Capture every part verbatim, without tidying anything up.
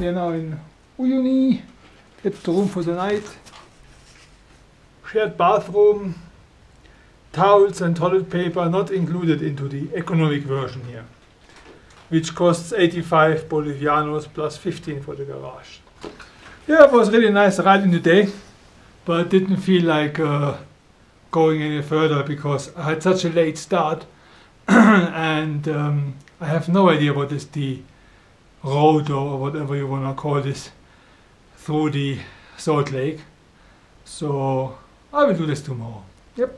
We are now in Uyuni. It's the room for the night. Shared bathroom. Towels and toilet paper not included into the economic version here, which costs eighty-five Bolivianos plus fifteen for the garage. Yeah, it was really nice riding today, but didn't feel like uh, going any further because I had such a late start and um, I have no idea what is the road or whatever you want to call this through the Salt Lake. So I will do this tomorrow. Yep.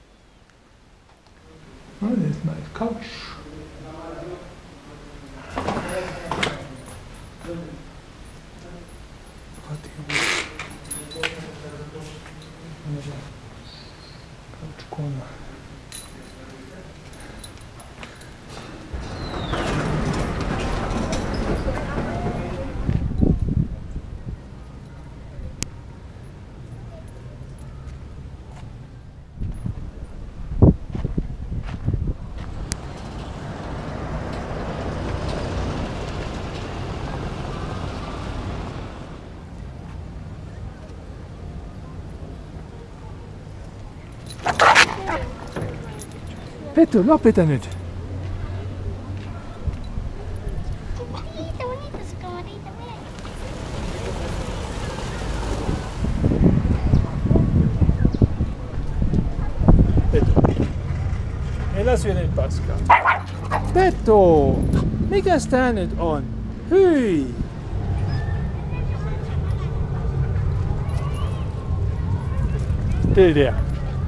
Oh, there's my couch. Couch corner. Petto, no bitte nicht. Petto. E lass wieder in Pascal. Petto, mica sta nicht on. Hui. Still there.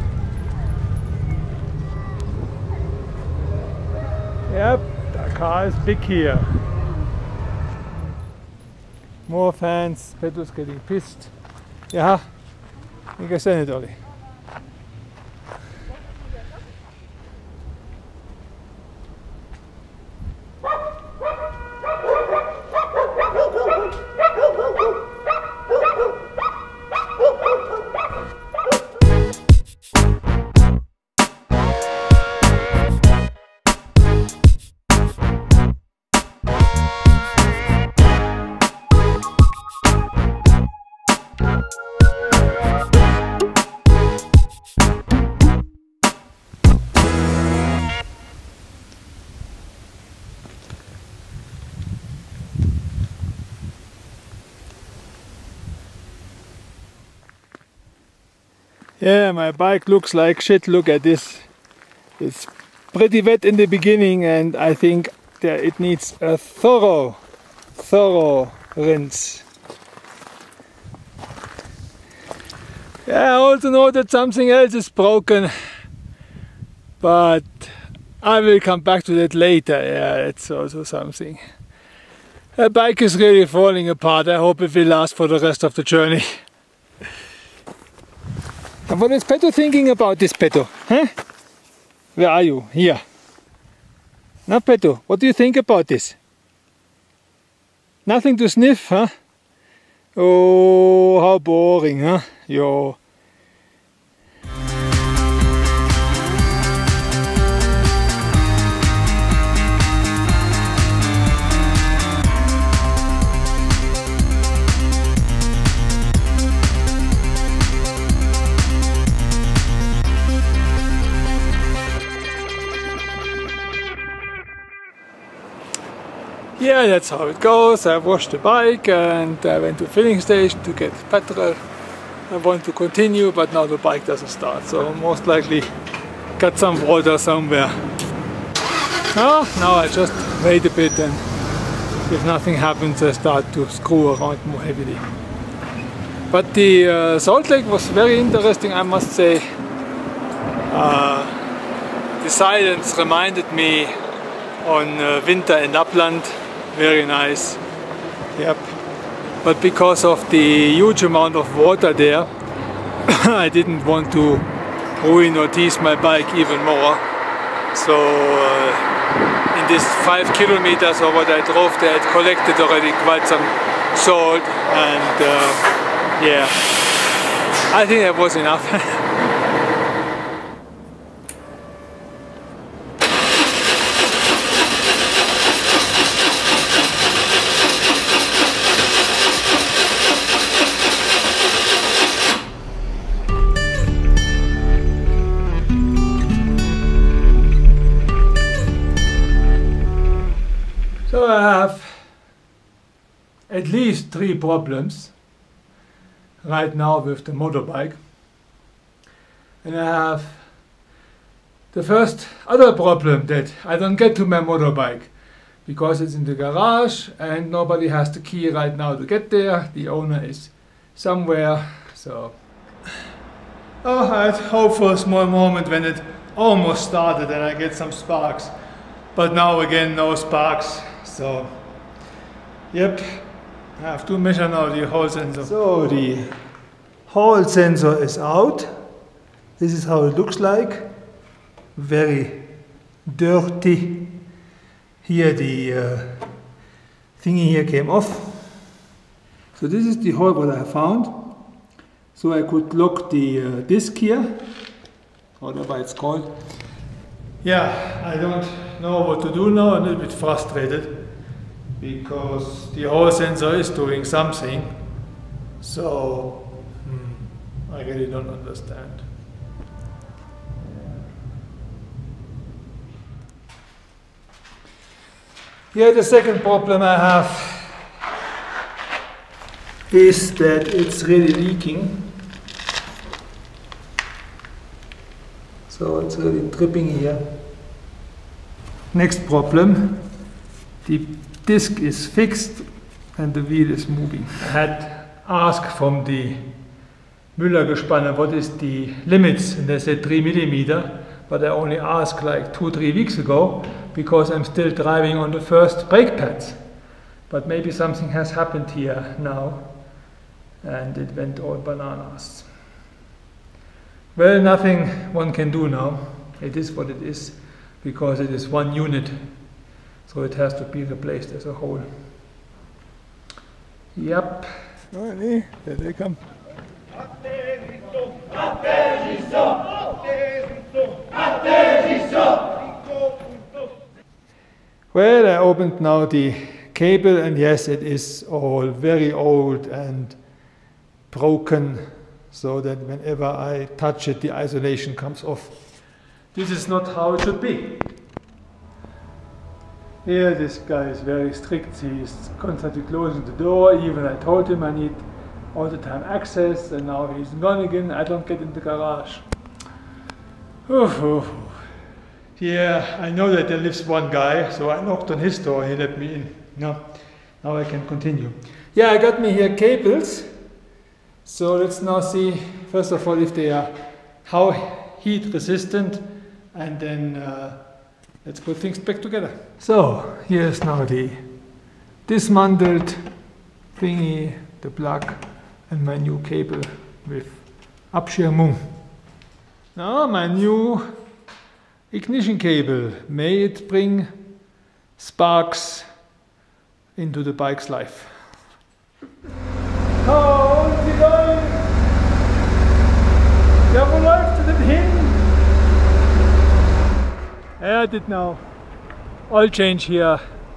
Yep, the car is big here. More fans, Petto's getting pissed. Ja, ich kann es nicht alle. Yeah, my bike looks like shit. Look at this. It's pretty wet in the beginning and I think that it needs a thorough, thorough rinse. Yeah, I also know that something else is broken, but I will come back to that later. Yeah, it's also something. The bike is really falling apart. I hope it will last for the rest of the journey. And what is Petto thinking about this, Petto? Huh? Where are you? Here. Now, Petto, what do you think about this? Nothing to sniff, huh? Oh, how boring, huh? Yo. Yeah, that's how it goes. I washed the bike and I went to filling station to get petrol. I want to continue, but now the bike doesn't start, so most likely got some water somewhere. Oh, now I just wait a bit and if nothing happens I start to screw around more heavily. But the uh, Salt Lake was very interesting, I must say. Uh, the silence reminded me on uh, winter in Lapland. Very nice. Yep. But because of the huge amount of water there, I didn't want to ruin or tease my bike even more. So uh, in this five kilometers or what I drove there, it collected already quite some salt, and uh, yeah, I think that was enough. have at least three problems right now with the motorbike. And I have the first other problem, that I don't get to my motorbike because it's in the garage and nobody has the key right now to get there. The owner is somewhere. So oh, I had hope for a small moment when it almost started and I get some sparks. But now again, no sparks. So yep, I have to measure now the Hall sensor. So the Hall sensor is out. This is how it looks like. Very dirty. Here the uh, thingy here came off. So this is the hole what I found. So I could lock the uh, disc here, whatever it's called. Yeah, I don't know what to do now. I'm a little bit frustrated because the Hall sensor is doing something. So hmm, I really don't understand. Here the second problem I have is that it's really leaking. So it's really dripping here. Next problem, the disc is fixed and the wheel is moving. I had asked from the Müller-Gespanne what is the limits, and they said three millimeter. But I only asked like two, three weeks ago because I'm still driving on the first brake pads. But maybe something has happened here now and it went all bananas. Well, nothing one can do now. It is what it is because it is one unit. So it has to be replaced as a whole. Yep. Oh, nee, there they come. Well, I opened now the cable and yes, it is all very old and broken, so that whenever I touch it, the isolation comes off. This is not how it should be. Here, this guy is very strict. He is constantly closing the door. Even I told him I need all the time access, and now he's gone again. I don't get in the garage. Oh, yeah, I know that there lives one guy, so I knocked on his door. He let me in. No, now I can continue. Yeah, I got me here cables. So let's now see, first of all, if they are how heat resistant, and then uh, let's put things back together. So here's now the dismantled thingy, the plug, and my new cable with Abschirmung. Now my new ignition cable. May it bring sparks into the bike's life. Oh, und die läuft! Ja, wo läuft sie denn hin? I did now oil change here.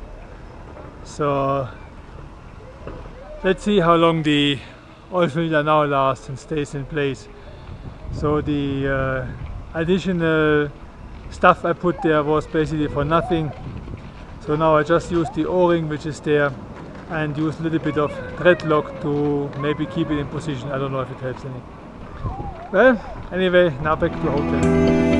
So let's see how long the oil filter now lasts and stays in place. So the uh, additional stuff I put there was basically for nothing. So now I just use the O-ring which is there and use a little bit of thread lock to maybe keep it in position. I don't know if it helps any. Well, anyway, now back to hotel.